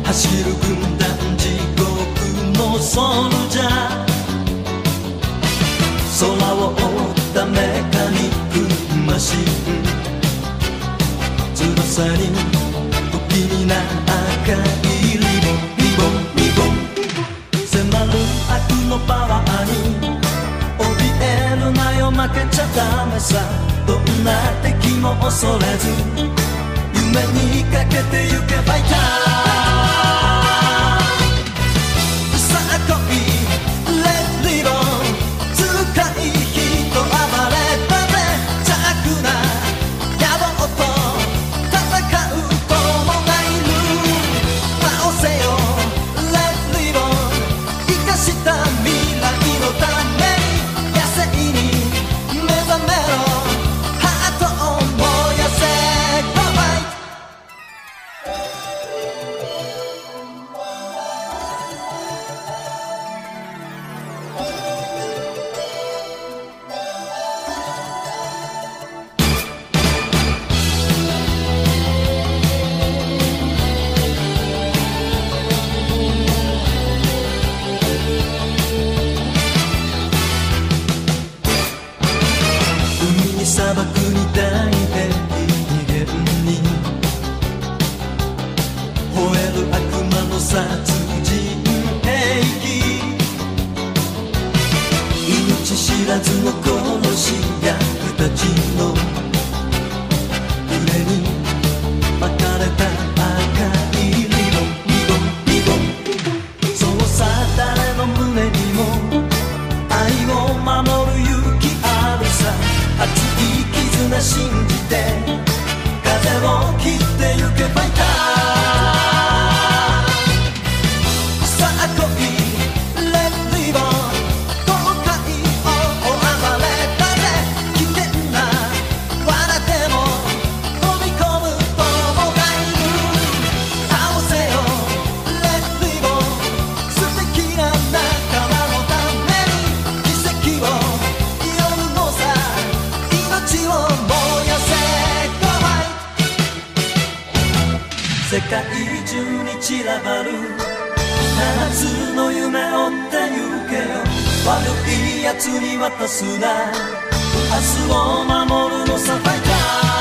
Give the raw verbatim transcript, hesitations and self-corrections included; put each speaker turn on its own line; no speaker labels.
走る軍団地獄のソルジャー、空を覆ったメカニックマシン、翼に不気味な赤いリボンリボンリボン、迫る悪のパワーに怯えるなよ、負けちゃダメさ、どんな敵も恐れず夢にかけてゆけファイター。さあ来いレッドリボン、使い人暴れたぜ、邪悪な野望と戦う友がいる、倒せよレッドリボン、生かした未来のために野生に目覚めろ、ハートを燃やせ、ゴーファイト。海に砂漠に大平原に吠える悪魔の殺人兵器、命知らずの殺し屋たちの腕に巻かれた赤いリボンリボンリボン、そうさ誰の胸にも愛を守る勇気あるさ、熱い絆信じて風を切ってゆけファイター。さあ来いレッドリボン、後悔を暴れたぜ、危険な罠でも飛び込む友がいる、倒せよレッドリボン、素敵な仲間のために奇跡を祈るのさ、命を燃やせ、ゴーファイト。世界中に散らばる七つの夢追ってゆけよ、悪いやつに渡すな、明日を守るのさファイター。